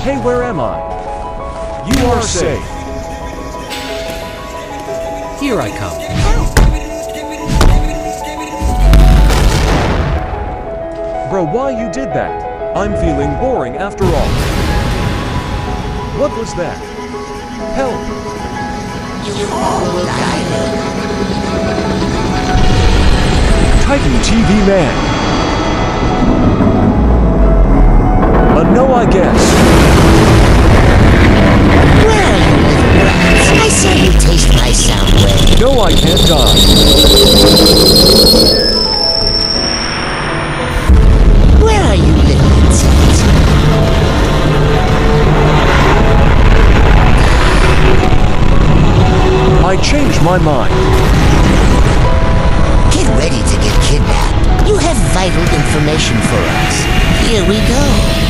Hey, where am I? You are safe. Here I come. Bro, why you did that? I'm feeling boring after all. What was that? Help! You all will die. Titan TV Man. No, I guess. Where are you, little brats? I saw you taste my sound wave. No, I can't die. Where are you, little insects? I changed my mind. Get ready to get kidnapped. You have vital information for us. Here we go.